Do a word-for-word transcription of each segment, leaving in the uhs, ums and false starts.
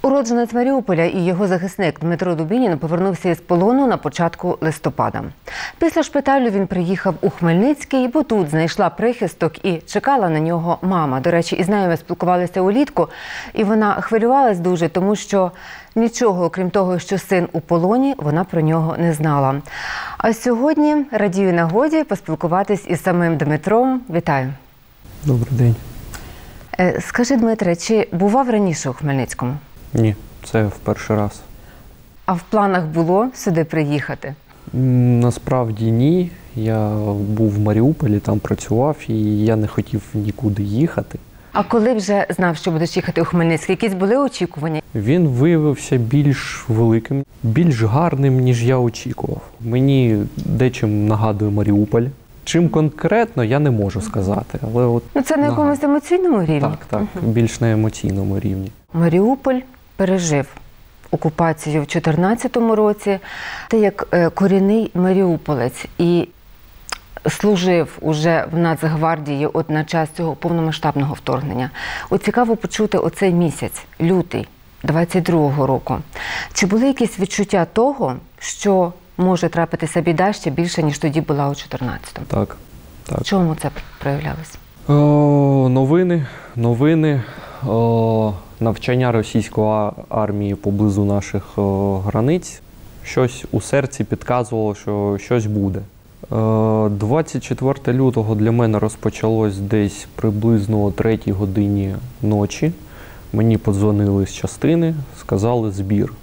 Уродженець Маріуполя і його захисник Дмитро Дубінін повернувся із полону на початку листопада. Після шпиталю він приїхав у Хмельницький, бо тут знайшла прихисток і чекала на нього мама. До речі, із нею ми спілкувалися улітку, і вона хвилювалась дуже, тому що нічого, окрім того, що син у полоні, вона про нього не знала. А сьогодні радію нагоді поспілкуватись із самим Дмитром. Вітаю. Добрий день. Скажи, Дмитре, чи бував раніше у Хмельницькому? Ні, це в перший раз. А в планах було сюди приїхати? Насправді ні. Я був в Маріуполі, там працював, і я не хотів нікуди їхати. А коли вже знав, що будеш їхати у Хмельницький, якісь були очікування? Він виявився більш великим, більш гарним, ніж я очікував. Мені дечим нагадує Маріуполь. Чим конкретно, я не можу сказати. Але от ну, це на якомусь емоційному рівні? Так, так, угу. Більш на емоційному рівні. Маріуполь пережив окупацію в дві тисячі чотирнадцятому році. Ти як корінний маріуполець і служив уже в Нацгвардії от на час цього повномасштабного вторгнення. От цікаво почути оцей місяць, лютий двадцять другого року. Чи були якісь відчуття того, що може трапитися біда ще більше, ніж тоді була у чотирнадцятому? Так, так. В чому це проявлялося? О, новини, новини, о, навчання російської армії поблизу наших о, границь. Щось у серці підказувало, що щось буде. О, двадцять четвертого лютого для мене розпочалось десь приблизно о третій годині ночі. Мені подзвонили з частини, сказали збір.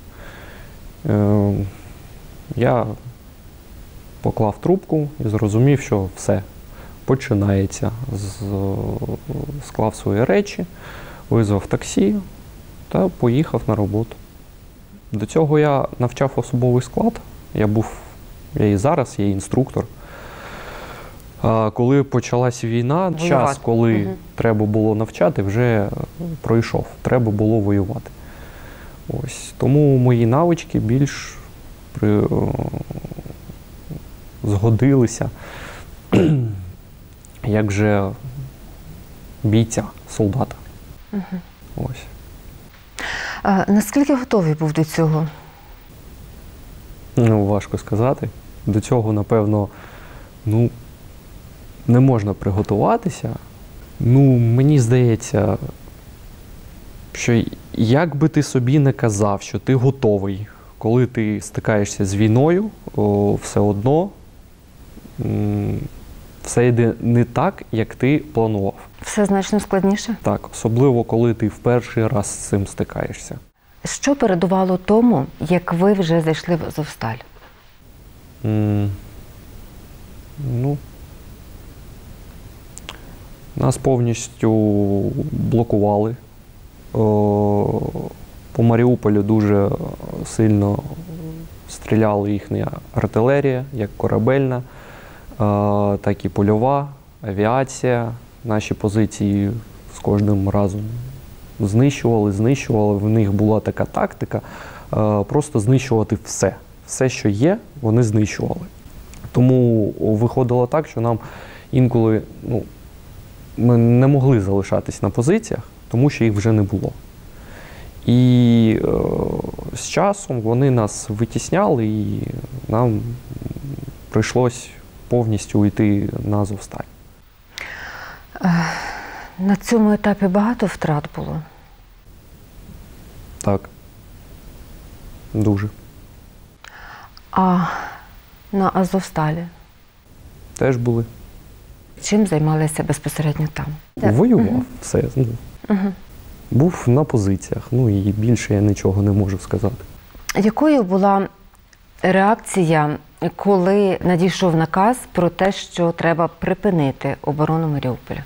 Е, я поклав трубку і зрозумів, що все. Починається. Склав свої речі, визвав таксі та поїхав на роботу. До цього я навчав особовий склад. Я був, я і зараз є інструктор. А коли почалась війна, воювати. Час, коли угу. треба було навчати, вже пройшов. Треба було воювати. Ось. Тому мої навички більш при... згодилися як же бійця, солдата. Угу. Ось. А наскільки готовий був до цього? Ну, важко сказати. До цього, напевно, ну, не можна приготуватися. Ну, мені здається, що як би ти собі не казав, що ти готовий, коли ти стикаєшся з війною, о, все одно все йде не так, як ти планував. Все значно складніше? Так, особливо, коли ти в перший раз з цим стикаєшся. Що передувало тому, як ви вже зайшли в Азовсталь? Mm, ну, нас повністю блокували. О, по Маріуполю дуже сильно стріляла їхня артилерія, як корабельна, так і польова, авіація. Наші позиції з кожним разом знищували, знищували. В них була така тактика просто знищувати все. Все, що є, вони знищували. Тому виходило так, що нам інколи, ну, ми не могли залишатись на позиціях, тому що їх вже не було. І е, з часом вони нас витісняли, і нам прийшлось повністю йти на Азовсталь. На цьому етапі багато втрат було? Так. Дуже. А на Азовсталі? Теж були. Чим займалися безпосередньо там? Воював, угу. все. Ну, угу. Був на позиціях, ну і більше я нічого не можу сказати. Якою була реакція, коли надійшов наказ про те, що треба припинити оборону Маріуполя?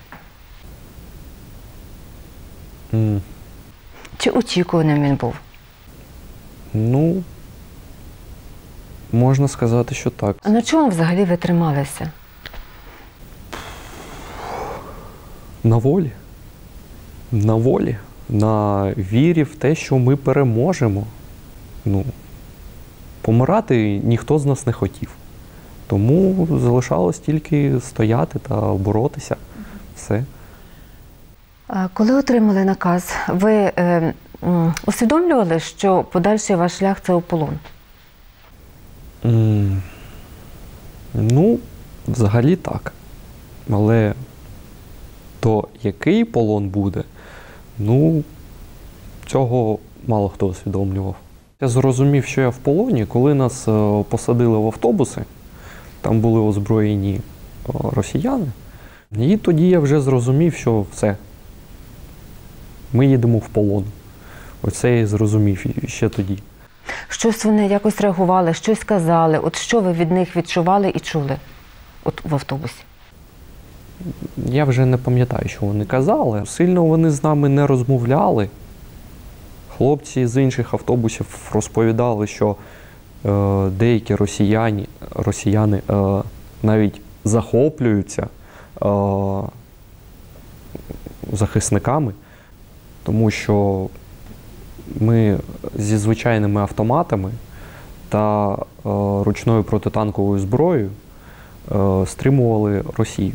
Mm. Чи очікуваним він був? Ну, можна сказати, що так. А на чому взагалі ви трималися? На волі. На волі. На вірі в те, що ми переможемо. Ну, помирати ніхто з нас не хотів. Тому залишалось тільки стояти та боротися. Все. Коли отримали наказ, ви е, М, Усвідомлювали, що подальший ваш шлях – це у полон? М, Ну, взагалі так. Але то який полон буде, ну, цього мало хто усвідомлював. Я зрозумів, що я в полоні, коли нас е, посадили в автобуси, там були озброєні е, росіяни, і тоді я вже зрозумів, що все, ми їдемо в полон. Оце я і зрозумів ще тоді. Щось вони якось реагували, щось казали? От що ви від них відчували і чули от в автобусі? Я вже не пам'ятаю, що вони казали. Сильно вони з нами не розмовляли. Хлопці з інших автобусів розповідали, що е, деякі росіяни, росіяни е, навіть захоплюються е, захисниками, тому що ми зі звичайними автоматами та е, ручною протитанковою зброєю е, стримували Росію.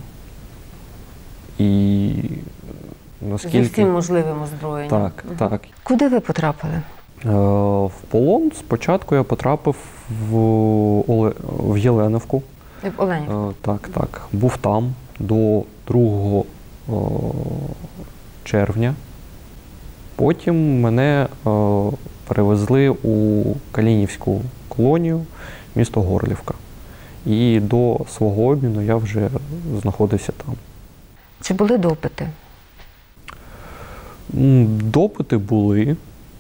І наскільки... Зі всім можливим озброєнням. Так, угу. так. Куди ви потрапили? Е, в полон спочатку я потрапив в, Оле... в Єленівку. В Оленівку? Е, так, так. Був там до другого е, червня. Потім мене е, перевезли у Калінівську колонію, місто Горлівка. І до свого обміну я вже знаходився там. Чи були допити? Допити були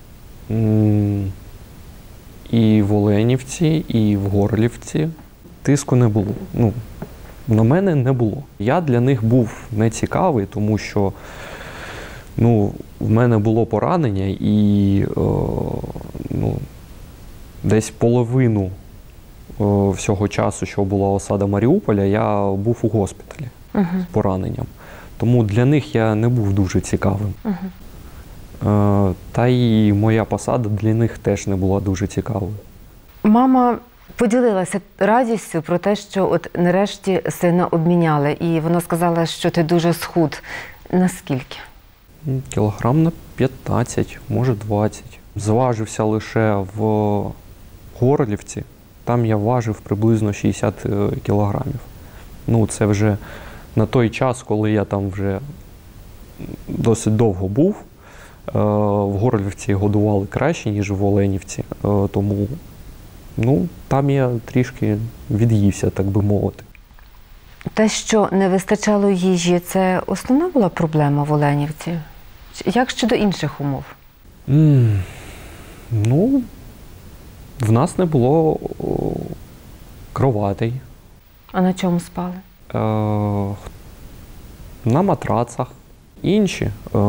і в Оленівці, і в Горлівці. Тиску не було. Ну, на мене не було. Я для них був нецікавий, тому що ну, в мене було поранення і о, ну, десь половину о, всього часу, що була осада Маріуполя, я був у госпіталі угу. з пораненням. Тому для них я не був дуже цікавим. Угу. Е, та й моя посада для них теж не була дуже цікавою. Мама поділилася радістю про те, що от нарешті сина обміняли. І вона сказала, що ти дуже схуд. Наскільки? Кілограм на п'ятнадцять, може двадцять. Зважився лише в Горлівці. Там я важив приблизно шістдесят кілограмів. Ну, це вже на той час, коли я там вже досить довго був, в Горлівці годували краще, ніж в Оленівці. Тому ну, там я трішки від'ївся, так би мовити. Те, що не вистачало їжі, це основна була проблема в Оленівці? Як щодо інших умов? Mm, ну, в нас не було о, кроватей. А на чому спали? Е, на матрацах. Інші е,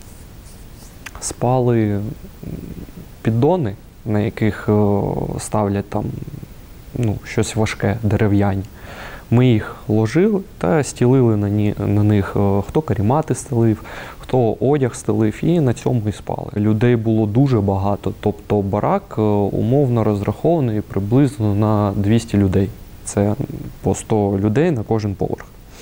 спали піддони, на яких е, ставлять там ну, щось важке, дерев'яні. Ми їх ложили та стілили на, ні, на них, е, хто карімати стелив, хто одяг стелив, і на цьому і спали. Людей було дуже багато, тобто барак е, умовно розрахований приблизно на двісті людей. Це по сто людей на кожен поверх.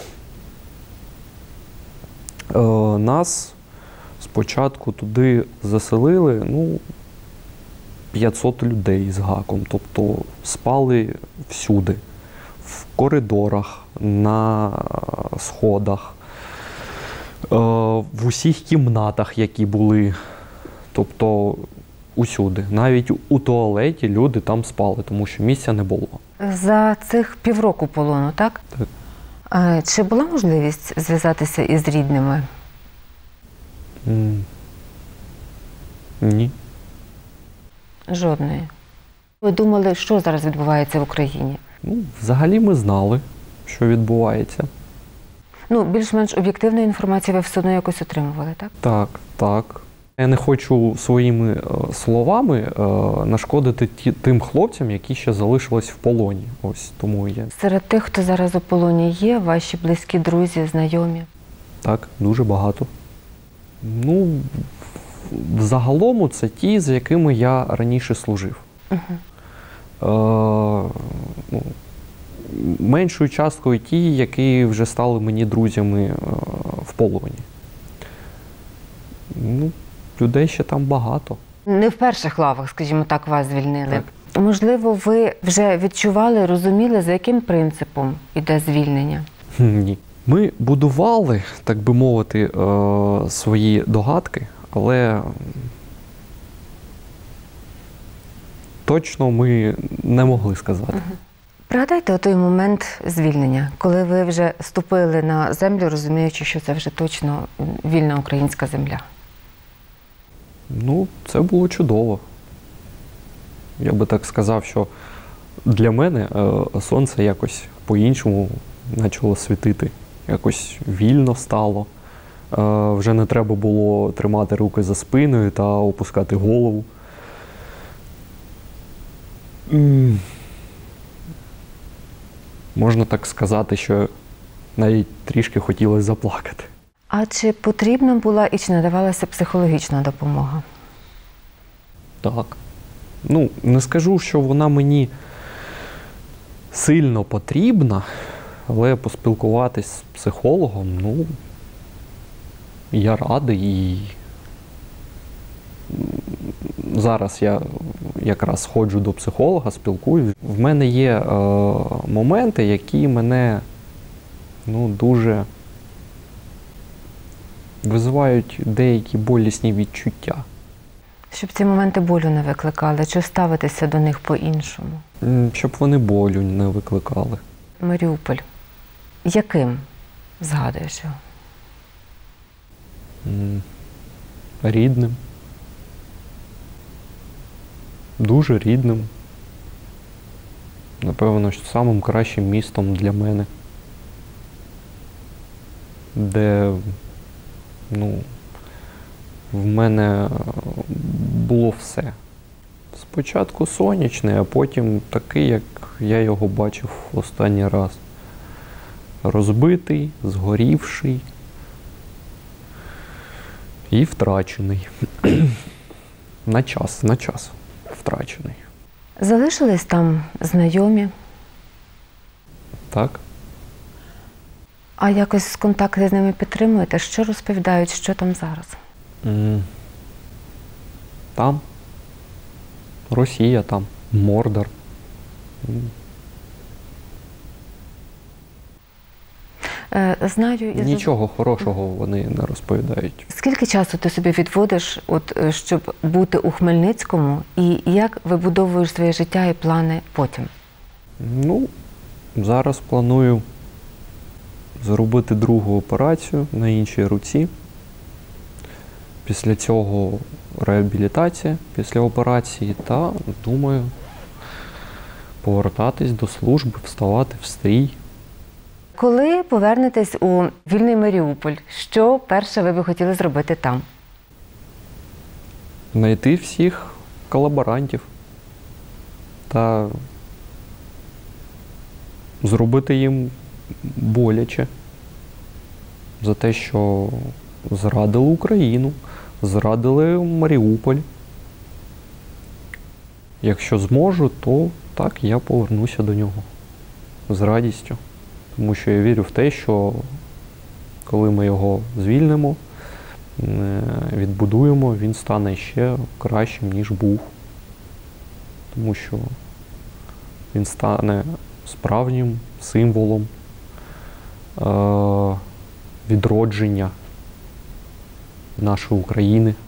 Е, нас спочатку туди заселили, ну, п'ятсот людей з гаком, тобто спали всюди. В коридорах, на сходах, е, в усіх кімнатах, які були, тобто усюди. Навіть у туалеті люди там спали, тому що місця не було. За цих півроку полону, так? Так. А чи була можливість зв'язатися із рідними? М, Ні. Жодної. Ви думали, що зараз відбувається в Україні? Ну, взагалі ми знали, що відбувається. Ну, більш-менш об'єктивну інформацію ви все одно якось отримували, так? Так, так. Я не хочу своїми е, словами е, нашкодити ті, тим хлопцям, які ще залишились в полоні. Ось тому я. Серед тих, хто зараз у полоні є, ваші близькі друзі, знайомі? Так, дуже багато. Ну, взагалом це ті, з якими я раніше служив. Угу. Е, ну, меншою часткою ті, які вже стали мені друзями е, в полоні. Ну, людей ще там багато. Не в перших лавах, скажімо так, вас звільнили. Так. Можливо, ви вже відчували, розуміли, за яким принципом іде звільнення? Ні. Ми будували, так би мовити, е, свої догадки, але точно ми не могли сказати. Угу. Пригадайте той момент звільнення, коли ви вже ступили на землю, розуміючи, що це вже точно вільна українська земля. Ну, це було чудово. Я би так сказав, що для мене е, сонце якось по-іншому почало світити. Якось вільно стало. Е, вже не треба було тримати руки за спиною та опускати голову. М, Можна так сказати, що навіть трішки хотілося заплакати. А чи потрібна була і чи надавалася психологічна допомога? Так. Ну, не скажу, що вона мені сильно потрібна, але поспілкуватись з психологом, ну, я радий. І зараз я якраз ходжу до психолога, спілкуюсь. В мене є е, моменти, які мене, ну, дуже визивають деякі болісні відчуття. Щоб ці моменти болю не викликали, чи ставитися до них по-іншому? М, Щоб вони болю не викликали. Маріуполь. Яким згадуєш його? М, Рідним. Дуже рідним. Напевно, що самим кращим містом для мене. Де, ну, в мене було все. Спочатку сонячний, а потім такий, як я його бачив останній раз. Розбитий, згорівший і втрачений. На час, на час втрачений. Залишились там знайомі, Так? а якось контакти з ними підтримуєте? Що розповідають, що там зараз? М, Там. Росія там. Мордор. М, Е, знаю, із... Нічого хорошого вони не розповідають. Скільки часу ти собі відводиш, от, е, щоб бути у Хмельницькому, і як вибудовуєш своє життя і плани потім? Ну, зараз планую зробити другу операцію на іншій руці. Після цього реабілітація після операції та, думаю, повертатись до служби, вставати в стрій. Коли повернетесь у вільний Маріуполь, що перше ви би хотіли зробити там? Знайти всіх колаборантів та зробити їм боляче за те, що зрадили Україну, зрадили Маріуполь. Якщо зможу, то так, я повернуся до нього з радістю. Тому що я вірю в те, що коли ми його звільнимо, відбудуємо, він стане ще кращим, ніж був. Тому що він стане справжнім символом е- відродження нашої України.